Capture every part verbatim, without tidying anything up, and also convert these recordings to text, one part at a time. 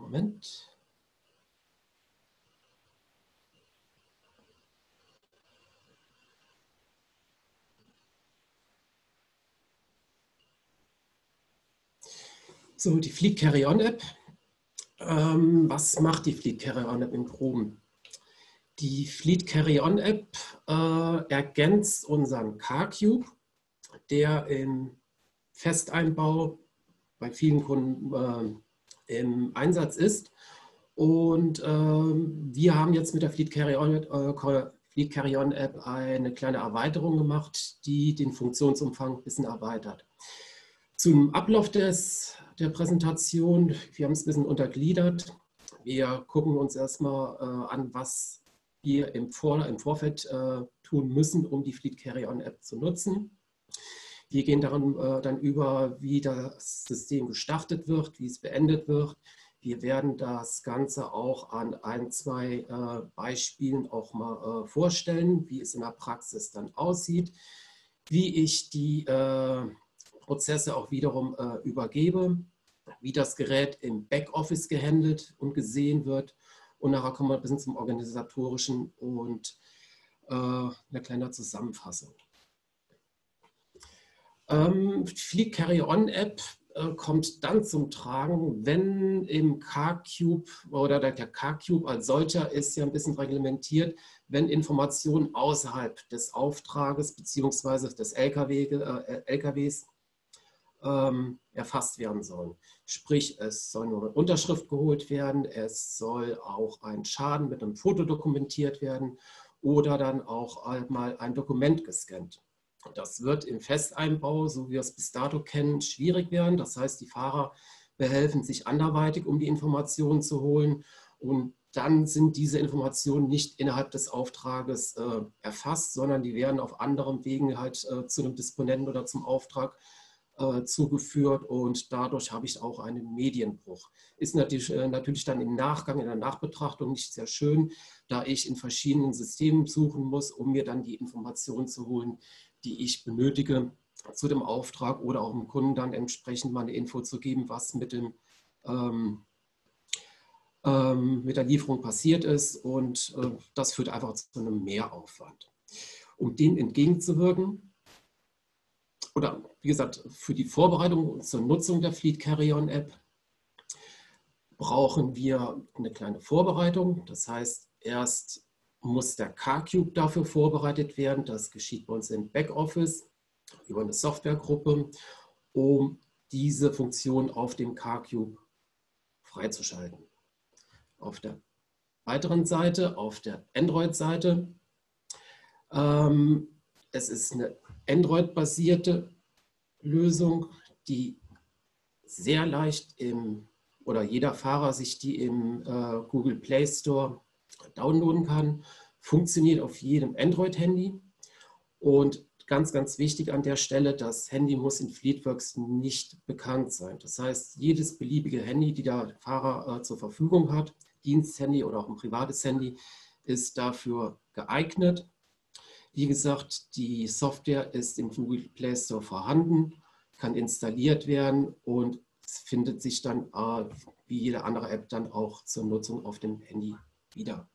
Moment. So, die Fleet Carry-On App. Ähm, was macht die Fleet Carry-On App im Groben? Die Fleet Carry-On App äh, ergänzt unseren CarCube, der im Festeinbau bei vielen Kunden äh, im Einsatz ist. Und äh, wir haben jetzt mit der Fleet Carry-On äh, Fleet Carry-On App eine kleine Erweiterung gemacht, die den Funktionsumfang ein bisschen erweitert. Zum Ablauf des, der Präsentation, wir haben es ein bisschen untergliedert. Wir gucken uns erstmal äh, an, was wir im, Vor im Vorfeld äh, tun müssen, um die Fleet Carry-On App zu nutzen. Wir gehen daran äh, dann über, wie das System gestartet wird, wie es beendet wird. Wir werden das Ganze auch an ein, zwei äh, Beispielen auch mal äh, vorstellen, wie es in der Praxis dann aussieht, wie ich die äh, Prozesse auch wiederum äh, übergebe, wie das Gerät im Backoffice gehandelt und gesehen wird. Und nachher kommen wir ein bisschen zum Organisatorischen und äh, eine kleine Zusammenfassung. Ähm, Fleet Carry-On App äh, kommt dann zum Tragen, wenn im CarCube oder der, der CarCube als solcher ist ja ein bisschen reglementiert, wenn Informationen außerhalb des Auftrages bzw. des L K W, äh, L K Ws ähm, erfasst werden sollen. Sprich, es soll nur eine Unterschrift geholt werden, es soll auch ein Schaden mit einem Foto dokumentiert werden oder dann auch mal ein Dokument gescannt. Das wird im Festeinbau, so wie wir es bis dato kennen, schwierig werden. Das heißt, die Fahrer behelfen sich anderweitig, um die Informationen zu holen. Und dann sind diese Informationen nicht innerhalb des Auftrages äh, erfasst, sondern die werden auf anderem Wegen halt äh, zu einem Disponenten oder zum Auftrag äh, zugeführt. Und dadurch habe ich auch einen Medienbruch. Ist natürlich, äh, natürlich dann im Nachgang, in der Nachbetrachtung nicht sehr schön, da ich in verschiedenen Systemen suchen muss, um mir dann die Informationen zu holen, die ich benötige zu dem Auftrag oder auch dem Kunden dann entsprechend mal eine Info zu geben, was mit, dem, ähm, ähm, mit der Lieferung passiert ist. Und äh, das führt einfach zu einem Mehraufwand. Um dem entgegenzuwirken oder wie gesagt, für die Vorbereitung zur Nutzung der Fleet Carry-On App brauchen wir eine kleine Vorbereitung. Das heißt, erst muss der CarCube dafür vorbereitet werden. Das geschieht bei uns im Backoffice über eine Softwaregruppe, um diese Funktion auf dem CarCube freizuschalten. Auf der weiteren Seite, auf der Android-Seite, ähm, es ist eine Android-basierte Lösung, die sehr leicht im, oder jeder Fahrer sich die im äh, Google Play Store downloaden kann, funktioniert auf jedem Android-Handy und ganz, ganz wichtig an der Stelle, das Handy muss in Fleetworks nicht bekannt sein. Das heißt, jedes beliebige Handy, die der Fahrer äh, zur Verfügung hat, Diensthandy oder auch ein privates Handy, ist dafür geeignet. Wie gesagt, die Software ist im Google Play Store vorhanden, kann installiert werden und es findet sich dann äh, wie jede andere App dann auch zur Nutzung auf dem Handy wieder.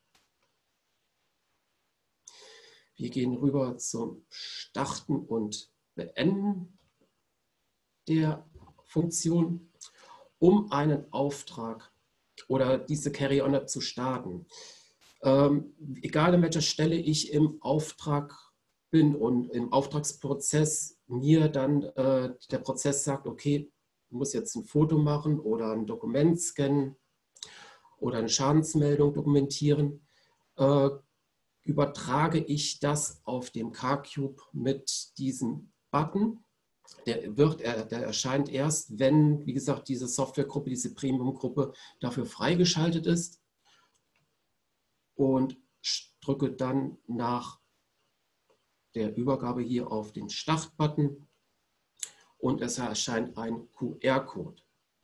Wir gehen rüber zum Starten und Beenden der Funktion, um einen Auftrag oder diese Carry-On-App zu starten. Ähm, egal an welcher Stelle ich im Auftrag bin und im Auftragsprozess mir dann äh, der Prozess sagt, okay, ich muss jetzt ein Foto machen oder ein Dokument scannen oder eine Schadensmeldung dokumentieren, äh, übertrage ich das auf dem CarCube mit diesem Button. Der, wird, der erscheint erst, wenn, wie gesagt, diese Softwaregruppe, diese Premium-Gruppe dafür freigeschaltet ist und drücke dann nach der Übergabe hier auf den Start-Button und es erscheint ein Q R-Code.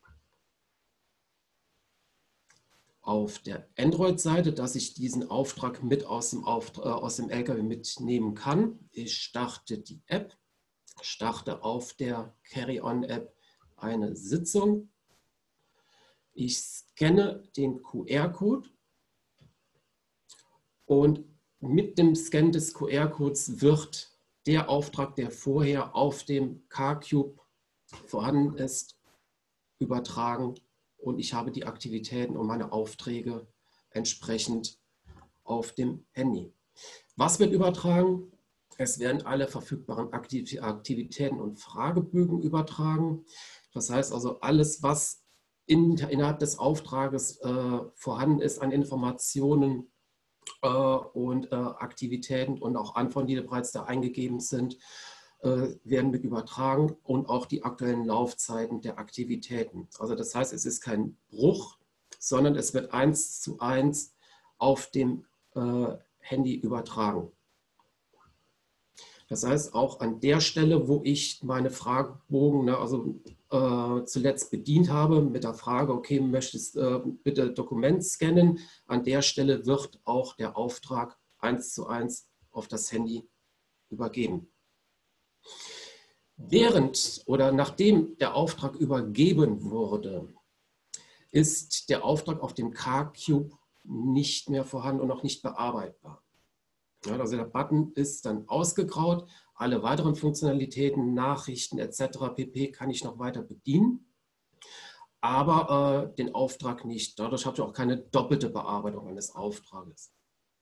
Auf der Android-Seite, dass ich diesen Auftrag mit aus dem, Auftrag, äh, aus dem L K W mitnehmen kann. Ich starte die App, starte auf der Carry-On-App eine Sitzung. Ich scanne den Q R-Code und mit dem Scan des Q R-Codes wird der Auftrag, der vorher auf dem Car-Cube vorhanden ist, übertragen und ich habe die Aktivitäten und meine Aufträge entsprechend auf dem Handy. Was wird übertragen? Es werden alle verfügbaren Aktivitäten und Fragebögen übertragen. Das heißt also, alles, was in, innerhalb des Auftrages äh, vorhanden ist an Informationen äh, und äh, Aktivitäten und auch Antworten, die bereits da eingegeben sind, äh, werden mit übertragen und auch die aktuellen Laufzeiten der Aktivitäten. Also das heißt, es ist kein Bruch, sondern es wird eins zu eins auf dem äh, Handy übertragen. Das heißt, auch an der Stelle, wo ich meine Fragebogen ne, also, äh, zuletzt bedient habe, mit der Frage, okay, möchtest du äh, bitte Dokument scannen, an der Stelle wird auch der Auftrag eins zu eins auf das Handy übergeben. Während oder nachdem der Auftrag übergeben wurde, ist der Auftrag auf dem Car-Cube nicht mehr vorhanden und auch nicht bearbeitbar. Ja, also der Button ist dann ausgegraut. Alle weiteren Funktionalitäten, Nachrichten et cetera pp. Kann ich noch weiter bedienen, aber äh, den Auftrag nicht. Dadurch habe ich auch keine doppelte Bearbeitung eines Auftrages.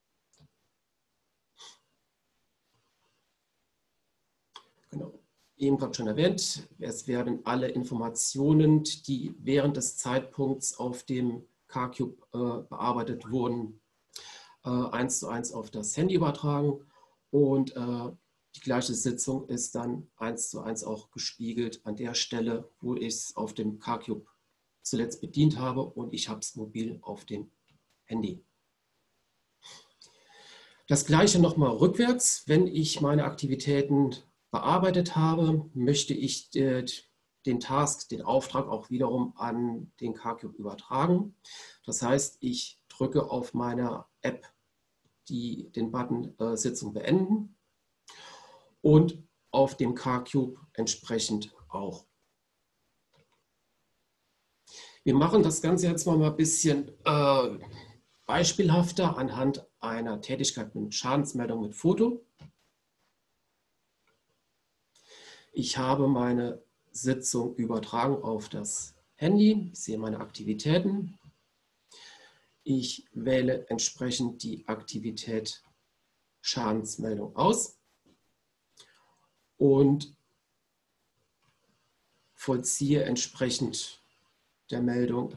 Genau. Eben gerade schon erwähnt, es werden alle Informationen, die während des Zeitpunkts auf dem Car-Cube äh, bearbeitet wurden, eins zu eins auf das Handy übertragen und äh, die gleiche Sitzung ist dann eins zu eins auch gespiegelt an der Stelle, wo ich es auf dem Car-Cube zuletzt bedient habe und ich habe es mobil auf dem Handy. Das gleiche nochmal rückwärts, wenn ich meine Aktivitäten bearbeitet habe, möchte ich äh, den Task, den Auftrag auch wiederum an den Car-Cube übertragen. Das heißt, ich drücke auf meiner App die, den Button äh, Sitzung beenden und auf dem Car-Cube entsprechend auch. Wir machen das Ganze jetzt mal ein bisschen äh, beispielhafter anhand einer Tätigkeit mit Schadensmeldung mit Foto. Ich habe meine Sitzung übertragen auf das Handy, ich sehe meine Aktivitäten. Ich wähle entsprechend die Aktivität Schadensmeldung aus und vollziehe entsprechend der Meldung.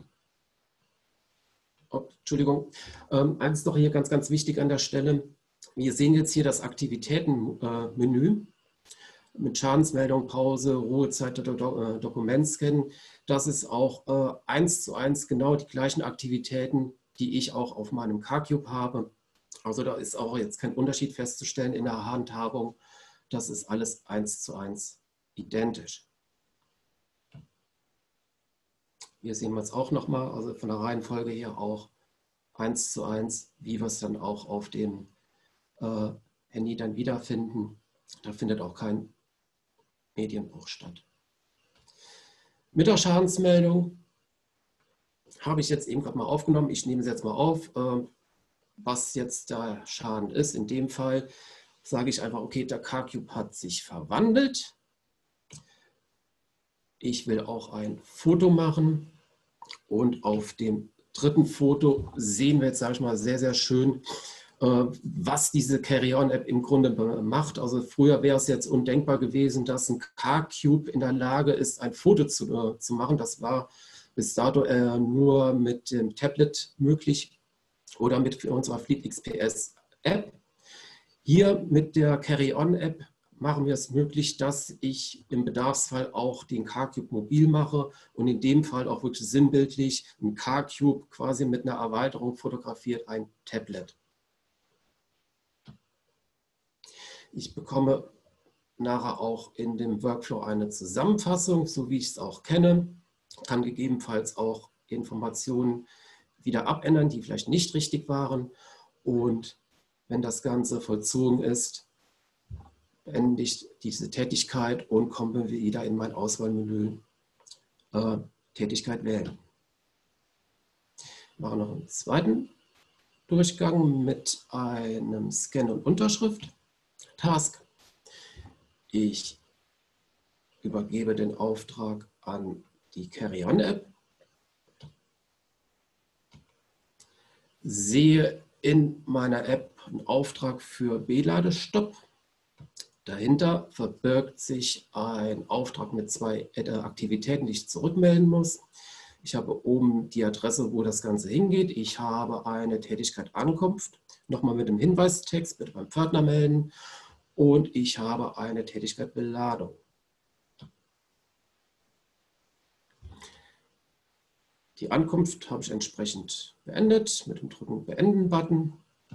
Oh, Entschuldigung, ähm, eins noch hier ganz, ganz wichtig an der Stelle. Wir sehen jetzt hier das Aktivitätenmenü mit Schadensmeldung, Pause, Ruhezeit, Do Do Dokumentscannen. Das ist auch äh, eins zu eins genau die gleichen Aktivitäten, die ich auch auf meinem Car-Cube habe. Also da ist auch jetzt kein Unterschied festzustellen in der Handhabung. Das ist alles eins zu eins identisch. Hier sehen wir es auch nochmal, also von der Reihenfolge her auch eins zu eins, wie wir es dann auch auf dem äh, Handy dann wiederfinden. Da findet auch kein Medienbruch statt. Mit der Schadensmeldung habe ich jetzt eben gerade mal aufgenommen. Ich nehme es jetzt mal auf, äh, was jetzt der Schaden ist. In dem Fall sage ich einfach, okay, der Car-Cube hat sich verwandelt. Ich will auch ein Foto machen und auf dem dritten Foto sehen wir jetzt, sage ich mal, sehr, sehr schön, äh, was diese Carry-On-App im Grunde macht. Also früher wäre es jetzt undenkbar gewesen, dass ein Car-Cube in der Lage ist, ein Foto zu, äh, zu machen. Das war bis dato äh, nur mit dem Tablet möglich oder mit unserer Fleet X P S-App. Hier mit der Carry-On-App machen wir es möglich, dass ich im Bedarfsfall auch den Car-Cube mobil mache und in dem Fall auch wirklich sinnbildlich ein Car-Cube quasi mit einer Erweiterung fotografiert, ein Tablet. Ich bekomme nachher auch in dem Workflow eine Zusammenfassung, so wie ich es auch kenne. Kann gegebenenfalls auch Informationen wieder abändern, die vielleicht nicht richtig waren. Und wenn das Ganze vollzogen ist, beende ich diese Tätigkeit und komme wieder in mein Auswahlmenü äh, Tätigkeit wählen. mache noch einen zweiten Durchgang mit einem Scan und Unterschrift Task. Ich übergebe den Auftrag an die Carry-On-App, sehe in meiner App einen Auftrag für B-Ladestopp. Dahinter verbirgt sich ein Auftrag mit zwei Aktivitäten, die ich zurückmelden muss. Ich habe oben die Adresse, wo das Ganze hingeht. Ich habe eine Tätigkeit Ankunft, nochmal mit dem Hinweistext, bitte beim Pförtner melden. Und ich habe eine Tätigkeit Beladung. Die Ankunft habe ich entsprechend beendet mit dem Drücken Beenden-Button.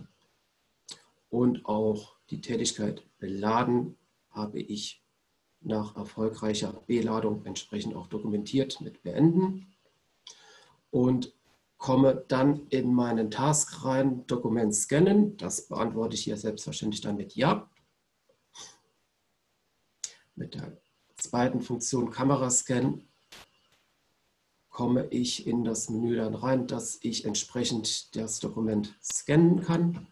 Und auch die Tätigkeit Beladen habe ich nach erfolgreicher Beladung entsprechend auch dokumentiert mit Beenden. Und komme dann in meinen Task rein, Dokument scannen. Das beantworte ich hier selbstverständlich dann mit Ja. Mit der zweiten Funktion Kamerascan komme ich in das Menü dann rein, dass ich entsprechend das Dokument scannen kann.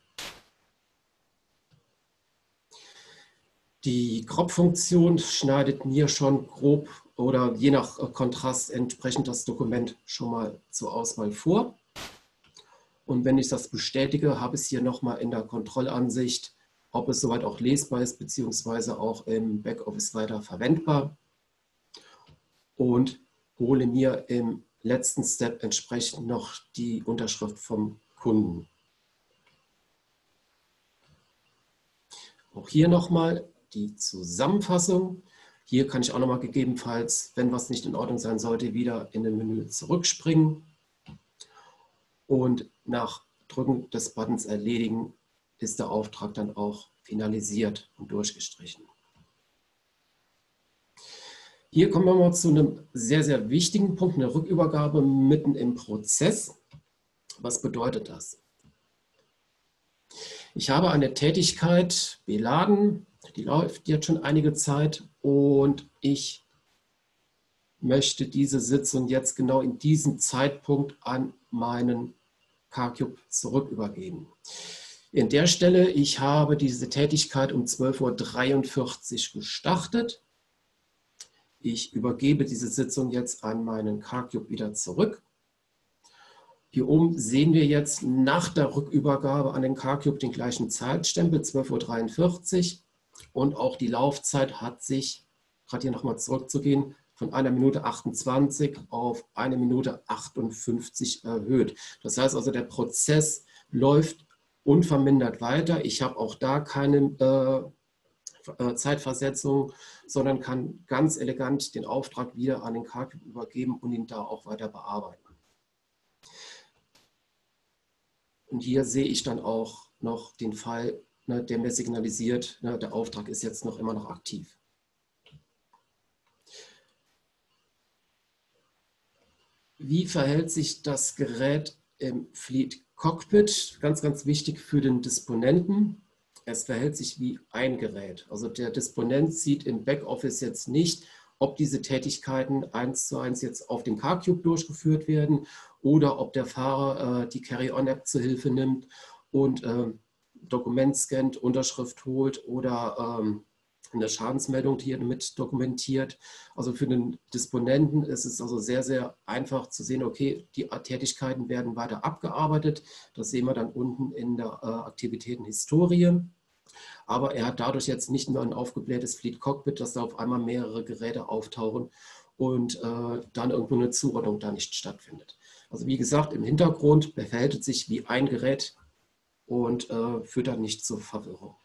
Die Crop-Funktion schneidet mir schon grob oder je nach Kontrast entsprechend das Dokument schon mal zur Auswahl vor. Und wenn ich das bestätige, habe ich es hier nochmal in der Kontrollansicht, ob es soweit auch lesbar ist, beziehungsweise auch im Backoffice weiter verwendbar. Und hole mir im letzten Step entsprechend noch die Unterschrift vom Kunden. Auch hier nochmal die Zusammenfassung. Hier kann ich auch nochmal gegebenenfalls, wenn was nicht in Ordnung sein sollte, wieder in den Menü zurückspringen. Und nach Drücken des Buttons Erledigen ist der Auftrag dann auch finalisiert und durchgestrichen. Hier kommen wir mal zu einem sehr, sehr wichtigen Punkt, eine Rückübergabe mitten im Prozess. Was bedeutet das? Ich habe eine Tätigkeit beladen, die läuft jetzt schon einige Zeit und ich möchte diese Sitzung jetzt genau in diesem Zeitpunkt an meinen CarCube zurückübergeben. In der Stelle, ich habe diese Tätigkeit um zwölf Uhr dreiundvierzig gestartet. Ich übergebe diese Sitzung jetzt an meinen CarCube wieder zurück. Hier oben sehen wir jetzt nach der Rückübergabe an den CarCube den gleichen Zeitstempel, zwölf Uhr dreiundvierzig. Und auch die Laufzeit hat sich, gerade hier nochmal zurückzugehen, von einer Minute achtundzwanzig auf eine Minute achtundfünfzig erhöht. Das heißt also, der Prozess läuft unvermindert weiter. Ich habe auch da keine äh, Zeitversetzung, sondern kann ganz elegant den Auftrag wieder an den CarCube übergeben und ihn da auch weiter bearbeiten. Und hier sehe ich dann auch noch den Fall, ne, der mir signalisiert, ne, der Auftrag ist jetzt noch immer noch aktiv. Wie verhält sich das Gerät im Fleet Cockpit? Ganz, ganz wichtig für den Disponenten. Es verhält sich wie ein Gerät. Also der Disponent sieht im Backoffice jetzt nicht, ob diese Tätigkeiten eins zu eins jetzt auf dem CarCube durchgeführt werden oder ob der Fahrer äh, die Carry-On-App zur Hilfe nimmt und äh, Dokument scannt, Unterschrift holt oder ähm, eine Schadensmeldung hier mit dokumentiert. Also für den Disponenten ist es also sehr, sehr einfach zu sehen, okay, die Tätigkeiten werden weiter abgearbeitet. Das sehen wir dann unten in der äh, Aktivitätenhistorie. Aber er hat dadurch jetzt nicht nur ein aufgeblähtes Fleet Cockpit, dass da auf einmal mehrere Geräte auftauchen und äh, dann irgendwo eine Zuordnung da nicht stattfindet. Also wie gesagt, im Hintergrund verhält es sich wie ein Gerät und äh, führt dann nicht zur Verwirrung.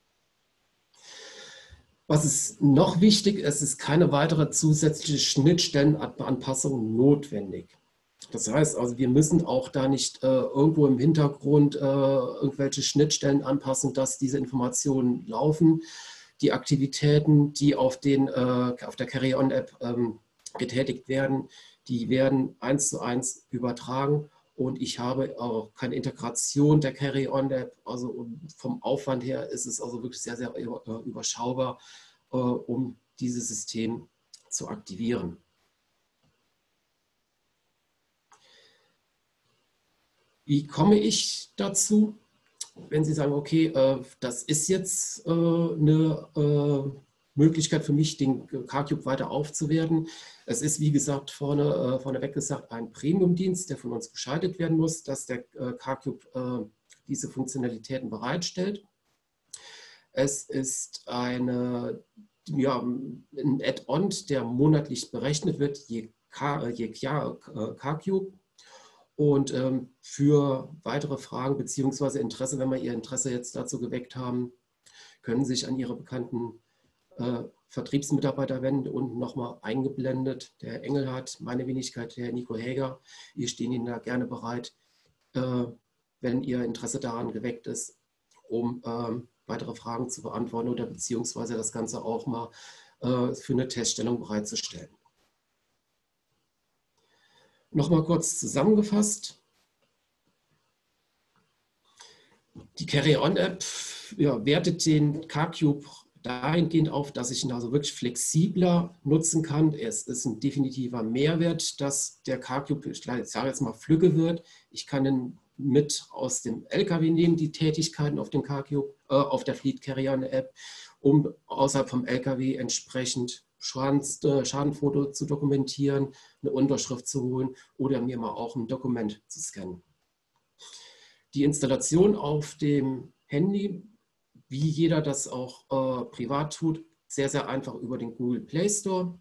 Was ist noch wichtig? Es ist keine weitere zusätzliche Schnittstellenanpassung notwendig. Das heißt also, wir müssen auch da nicht äh, irgendwo im Hintergrund äh, irgendwelche Schnittstellen anpassen, dass diese Informationen laufen. Die Aktivitäten, die auf, den, äh, auf der Carry-On-App ähm, getätigt werden, die werden eins zu eins übertragen. Und ich habe auch keine Integration der Carry-On-App. Also vom Aufwand her ist es also wirklich sehr, sehr überschaubar, äh, um dieses System zu aktivieren. Wie komme ich dazu? Wenn Sie sagen, okay, äh, das ist jetzt äh, eine äh, Möglichkeit für mich, den CarCube weiter aufzuwerten. Es ist, wie gesagt, vorne, äh, vorneweg gesagt, ein Premium-Dienst, der von uns geschaltet werden muss, dass der äh, CarCube äh, diese Funktionalitäten bereitstellt. Es ist eine, ja, ein Add-on, der monatlich berechnet wird, je, K, je Jahr äh, CarCube. Und ähm, für weitere Fragen bzw. Interesse, wenn wir Ihr Interesse jetzt dazu geweckt haben, können Sie sich an Ihre bekannten äh, Vertriebsmitarbeiter wenden und nochmal eingeblendet. Der Herr Engelhardt, meine Wenigkeit, der Herr Nico Häger. Wir stehen Ihnen da gerne bereit, äh, wenn Ihr Interesse daran geweckt ist, um ähm, weitere Fragen zu beantworten oder beziehungsweise das Ganze auch mal äh, für eine Teststellung bereitzustellen. Nochmal kurz zusammengefasst. Die Carry-On-App ja, wertet den CarCube dahingehend auf, dass ich ihn also wirklich flexibler nutzen kann. Es ist ein definitiver Mehrwert, dass der CarCube, ich sage jetzt mal, flügge wird. Ich kann ihn mit aus dem L K W nehmen, die Tätigkeiten auf dem CarCube, äh, auf der Fleet Carrier-App, um außerhalb vom L K W entsprechend Schadens, äh, Schadenfoto zu dokumentieren, eine Unterschrift zu holen oder mir mal auch ein Dokument zu scannen. Die Installation auf dem Handy, wie jeder das auch äh, privat tut, sehr, sehr einfach über den Google Play Store.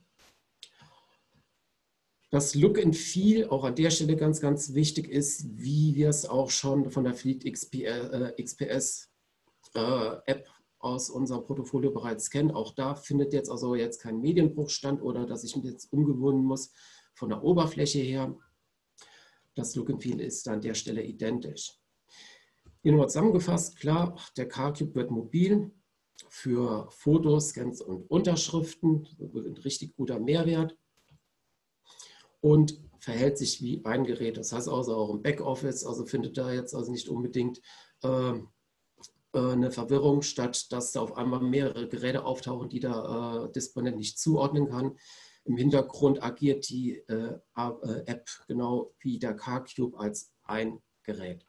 Das Look and Feel, auch an der Stelle ganz, ganz wichtig ist, wie wir es auch schon von der Fleet X P S äh, App aus unserem Portfolio bereits kennen. Auch da findet jetzt also jetzt kein Medienbruch statt oder dass ich mich jetzt umgewöhnen muss von der Oberfläche her. Das Look and Feel ist an der Stelle identisch. Hier nochmal zusammengefasst, klar, der CarCube wird mobil für Fotos, Scans und Unterschriften, ein richtig guter Mehrwert und verhält sich wie ein Gerät. Das heißt also auch im Backoffice, also findet da jetzt also nicht unbedingt äh, eine Verwirrung statt, dass da auf einmal mehrere Geräte auftauchen, die der äh, Disponent nicht zuordnen kann. Im Hintergrund agiert die äh, App genau wie der CarCube als ein Gerät.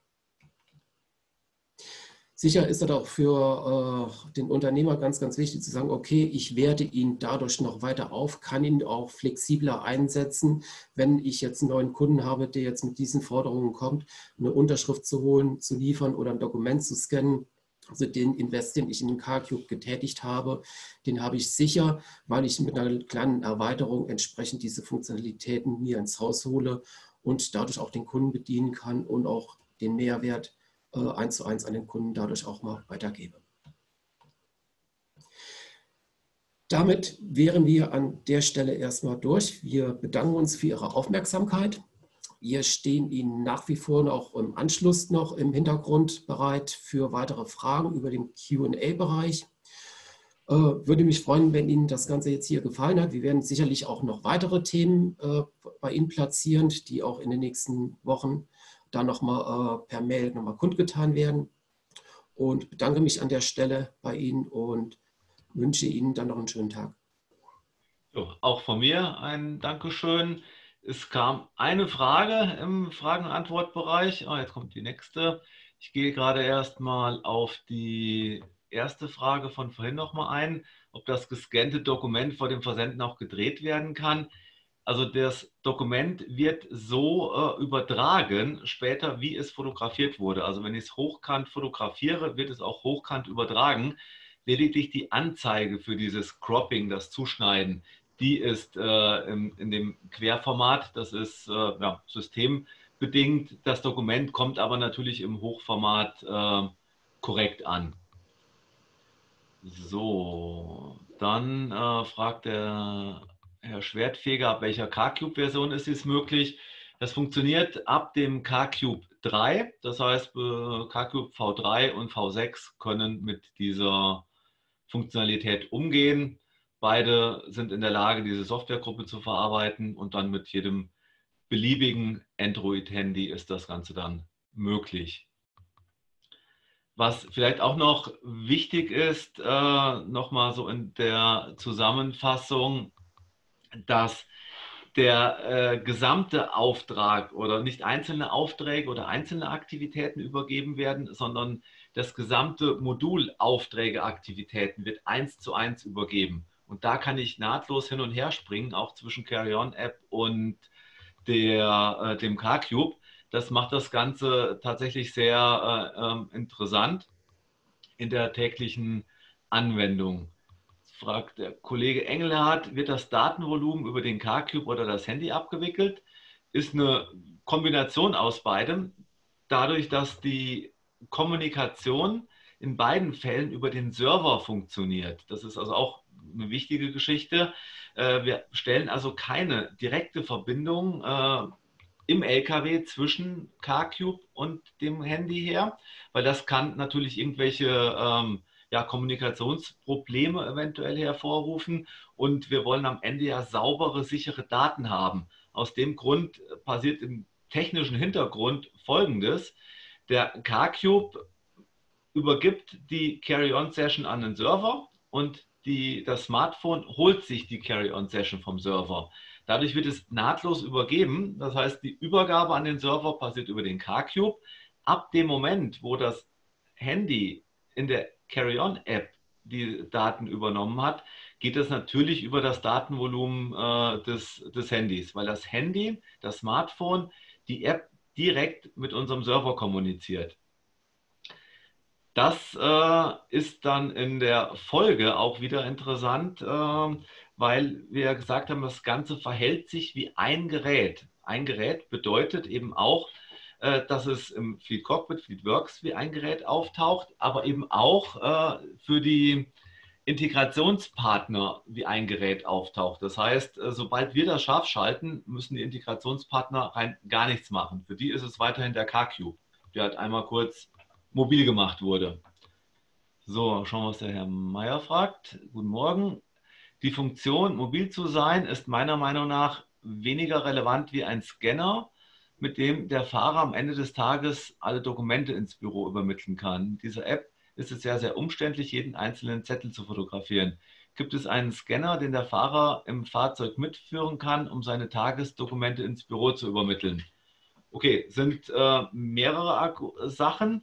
Sicher ist das auch für äh, den Unternehmer ganz, ganz wichtig zu sagen, okay, ich werte ihn dadurch noch weiter auf, kann ihn auch flexibler einsetzen, wenn ich jetzt einen neuen Kunden habe, der jetzt mit diesen Forderungen kommt, eine Unterschrift zu holen, zu liefern oder ein Dokument zu scannen. Also den Invest, den ich in den CarCube getätigt habe, den habe ich sicher, weil ich mit einer kleinen Erweiterung entsprechend diese Funktionalitäten mir ins Haus hole und dadurch auch den Kunden bedienen kann und auch den Mehrwert äh, eins zu eins an den Kunden dadurch auch mal weitergebe. Damit wären wir an der Stelle erstmal durch. Wir bedanken uns für Ihre Aufmerksamkeit. Wir stehen Ihnen nach wie vor auch im Anschluss noch im Hintergrund bereit für weitere Fragen über den Q und A-Bereich. Äh, würde mich freuen, wenn Ihnen das Ganze jetzt hier gefallen hat. Wir werden sicherlich auch noch weitere Themen äh, bei Ihnen platzieren, die auch in den nächsten Wochen dann nochmal äh, per Mail nochmal kundgetan werden. Und bedanke mich an der Stelle bei Ihnen und wünsche Ihnen dann noch einen schönen Tag. So, auch von mir ein Dankeschön. Es kam eine Frage im Fragen- und Antwortbereich. Oh, jetzt kommt die nächste. Ich gehe gerade erstmal auf die erste Frage von vorhin nochmal ein, ob das gescannte Dokument vor dem Versenden auch gedreht werden kann. Also das Dokument wird so äh, übertragen später, wie es fotografiert wurde. Also wenn ich es hochkant fotografiere, wird es auch hochkant übertragen. Lediglich die Anzeige für dieses Cropping, das Zuschneiden, die ist äh, in, in dem Querformat, das ist äh, ja, systembedingt. Das Dokument kommt aber natürlich im Hochformat äh, korrekt an. So, dann äh, fragt der Herr Schwertfeger, ab welcher CarCube-Version ist dies möglich? Das funktioniert ab dem CarCube drei, das heißt äh, CarCube V drei und V sechs können mit dieser Funktionalität umgehen. Beide sind in der Lage, diese Softwaregruppe zu verarbeiten und dann mit jedem beliebigen Android-Handy ist das Ganze dann möglich. Was vielleicht auch noch wichtig ist, äh, nochmal so in der Zusammenfassung, dass der äh, gesamte Auftrag oder nicht einzelne Aufträge oder einzelne Aktivitäten übergeben werden, sondern das gesamte Modul Aufträge, Aktivitäten wird eins zu eins übergeben. Und da kann ich nahtlos hin und her springen, auch zwischen Carry-On-App und der, äh, dem K-Cube. Das macht das Ganze tatsächlich sehr äh, ähm, interessant in der täglichen Anwendung. Fragt der Kollege Engelhardt, wird das Datenvolumen über den K-Cube oder das Handy abgewickelt? Ist eine Kombination aus beidem. Dadurch, dass die Kommunikation in beiden Fällen über den Server funktioniert. Das ist also auch eine wichtige Geschichte. Wir stellen also keine direkte Verbindung im L K W zwischen K-Cube und dem Handy her, weil das kann natürlich irgendwelche ähm, ja, Kommunikationsprobleme eventuell hervorrufen und wir wollen am Ende ja saubere, sichere Daten haben. Aus dem Grund passiert im technischen Hintergrund Folgendes. Der K-Cube übergibt die Carry-On-Session an den Server und die, das Smartphone holt sich die Carry-On-Session vom Server. Dadurch wird es nahtlos übergeben. Das heißt, die Übergabe an den Server passiert über den K-Cube. Ab dem Moment, wo das Handy in der Carry-On-App die Daten übernommen hat, geht es natürlich über das Datenvolumen äh, des, des Handys, weil das Handy, das Smartphone, die App direkt mit unserem Server kommuniziert. Das äh, ist dann in der Folge auch wieder interessant, äh, weil wir gesagt haben, das Ganze verhält sich wie ein Gerät. Ein Gerät bedeutet eben auch, äh, dass es im Fleet Cockpit, Fleet Works wie ein Gerät auftaucht, aber eben auch äh, für die Integrationspartner wie ein Gerät auftaucht. Das heißt, äh, sobald wir das scharf schalten, müssen die Integrationspartner rein gar nichts machen. Für die ist es weiterhin der K-Cube. Der hat einmal kurz mobil gemacht wurde. So, schauen wir, was der Herr Meier fragt. Guten Morgen. Die Funktion, mobil zu sein, ist meiner Meinung nach weniger relevant wie ein Scanner, mit dem der Fahrer am Ende des Tages alle Dokumente ins Büro übermitteln kann. Mit dieser App ist es sehr, sehr umständlich, jeden einzelnen Zettel zu fotografieren. Gibt es einen Scanner, den der Fahrer im Fahrzeug mitführen kann, um seine Tagesdokumente ins Büro zu übermitteln? Okay, sind äh, mehrere Sachen.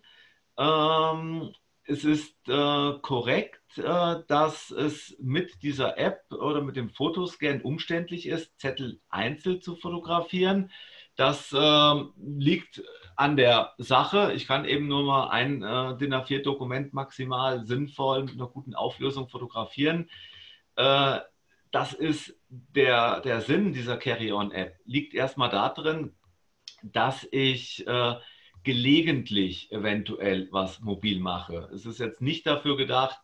Ähm, es ist äh, korrekt, äh, dass es mit dieser App oder mit dem Fotoscan umständlich ist, Zettel einzeln zu fotografieren. Das äh, liegt an der Sache. Ich kann eben nur mal ein äh, D I N A vier Dokument maximal sinnvoll mit einer guten Auflösung fotografieren. Äh, das ist der, der Sinn dieser Carry-On-App. Liegt erstmal darin, dass ich äh, gelegentlich eventuell was mobil mache. Es ist jetzt nicht dafür gedacht,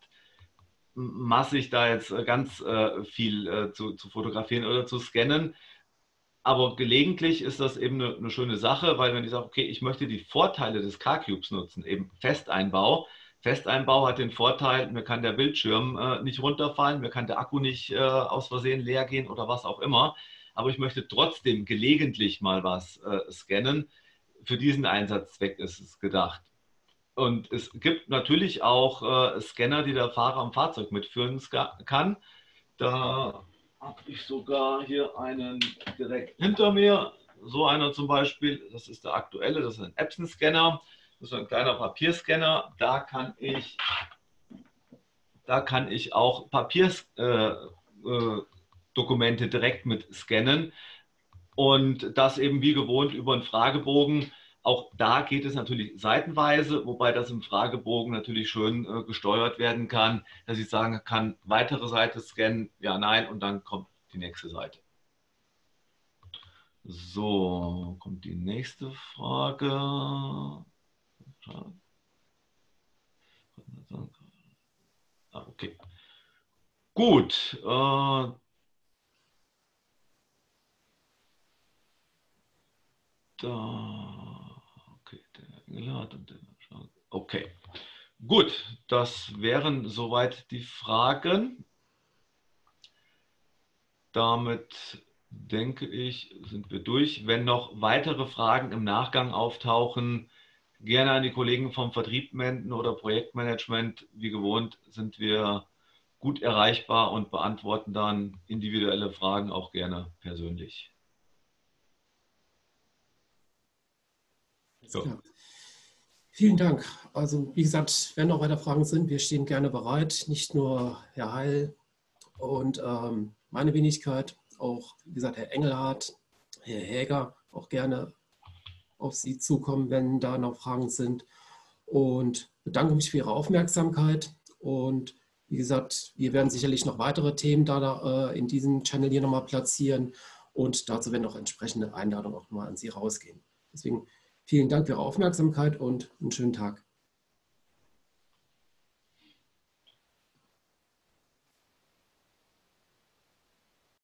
massig da jetzt ganz äh, viel äh, zu, zu fotografieren oder zu scannen. Aber gelegentlich ist das eben eine, eine schöne Sache, weil wenn ich sage, okay, ich möchte die Vorteile des K-Cubes nutzen, eben Festeinbau. Festeinbau hat den Vorteil, mir kann der Bildschirm äh, nicht runterfallen, mir kann der Akku nicht äh, aus Versehen leer gehen oder was auch immer. Aber ich möchte trotzdem gelegentlich mal was äh, scannen. Für diesen Einsatzzweck ist es gedacht. Und es gibt natürlich auch äh, Scanner, die der Fahrer am Fahrzeug mitführen kann. Da habe ich sogar hier einen direkt hinter mir. So einer zum Beispiel, das ist der aktuelle, das ist ein Epson-Scanner. Das ist ein kleiner Papierscanner. Da kann ich, da kann ich auch Papierdokumente äh, äh, direkt mit scannen. Und das eben wie gewohnt über einen Fragebogen. Auch da geht es natürlich seitenweise, wobei das im Fragebogen natürlich schön äh, gesteuert werden kann, dass ich sagen kann, weitere Seite scannen, ja, nein, und dann kommt die nächste Seite. So, kommt die nächste Frage. Ah, okay. Gut. Äh, Da, okay, der Engel und der, okay, gut, das wären soweit die Fragen. Damit denke ich, sind wir durch. Wenn noch weitere Fragen im Nachgang auftauchen, gerne an die Kollegen vom Vertrieb wenden oder Projektmanagement. Wie gewohnt sind wir gut erreichbar und beantworten dann individuelle Fragen auch gerne persönlich. Alles klar. Vielen Dank. Also wie gesagt, wenn noch weitere Fragen sind, wir stehen gerne bereit. Nicht nur Herr Heil und ähm, meine Wenigkeit, auch wie gesagt Herr Engelhardt, Herr Häger, auch gerne auf Sie zukommen, wenn da noch Fragen sind. Und bedanke mich für Ihre Aufmerksamkeit. Und wie gesagt, wir werden sicherlich noch weitere Themen da äh, in diesem Channel hier nochmal platzieren. Und dazu werden auch entsprechende Einladungen auch mal an Sie rausgehen. Deswegen vielen Dank für Ihre Aufmerksamkeit und einen schönen Tag.